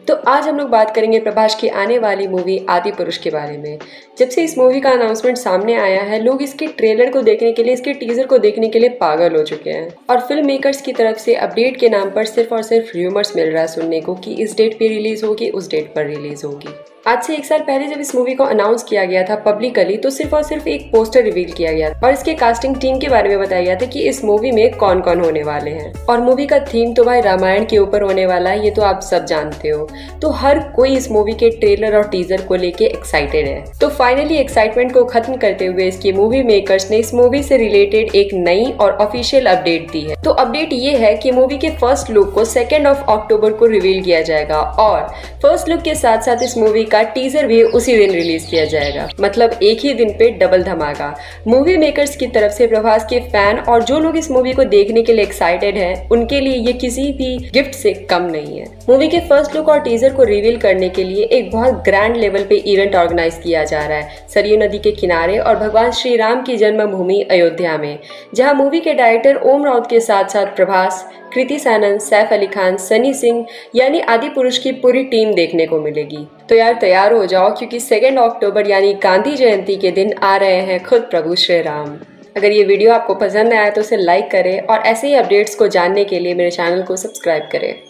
तो आज हम लोग बात करेंगे प्रभास की आने वाली मूवी आदि पुरुष के बारे में। जब से इस मूवी का अनाउंसमेंट सामने आया है, लोग इसके ट्रेलर को देखने के लिए, इसके टीजर को देखने के लिए पागल हो चुके हैं और फिल्म मेकर्स की तरफ से अपडेट के नाम पर सिर्फ और सिर्फ र्यूमर्स मिल रहा है सुनने को कि इस डेट पे रिलीज होगी, उस डेट पर रिलीज होगी। आज से 1 साल पहले जब इस मूवी को अनाउंस किया गया था पब्लिकली, तो सिर्फ और सिर्फ एक पोस्टर रिवील किया गया और इसके कास्टिंग टीम के बारे में बताया गया था कि इस मूवी में कौन कौन होने वाले हैं। और मूवी का थीम तो भाई रामायण के ऊपर होने वाला है, ये तो आप सब जानते हो। तो हर कोई इस मूवी के ट्रेलर और टीजर को लेके एक्साइटेड है। तो फाइनली एक्साइटमेंट को खत्म करते हुए इसकी मूवी मेकर्स ने इस मूवी से रिलेटेड एक नई और ऑफिशियल अपडेट दी है। तो अपडेट ये है कि मूवी के फर्स्ट लुक को 2 अक्टूबर को रिवील किया जाएगा और फर्स्ट लुक के साथ साथ इस मूवी का टीजर भी उसी दिन रिलीज किया जाएगा। मतलब एक ही दिन पे डबल धमाका। मूवी मेकर्स की तरफ से प्रभास के फैन और जो लोग इस मूवी को देखने के लिए एक्साइटेड हैं, उनके लिए ये किसी भी गिफ्ट से कम नहीं है। मूवी के फर्स्ट लुक और टीजर को रिवील करने के लिए एक बहुत ग्रैंड लेवल पे इवेंट ऑर्गेनाइज किया जा रहा है सरयू नदी के किनारे और भगवान श्री राम की जन्मभूमि अयोध्या में, जहां मूवी के डायरेक्टर ओम राउत के साथ साथ प्रभास, कृति सैनन, सैफ अली खान, सनी सिंह यानी आदि पुरुष की पूरी टीम देखने को मिलेगी। तो यार तैयार हो जाओ, क्योंकि 2 अक्टूबर यानी गांधी जयंती के दिन आ रहे हैं खुद प्रभु श्री राम। अगर ये वीडियो आपको पसंद आया तो उसे लाइक करें और ऐसे ही अपडेट्स को जानने के लिए मेरे चैनल को सब्सक्राइब करें।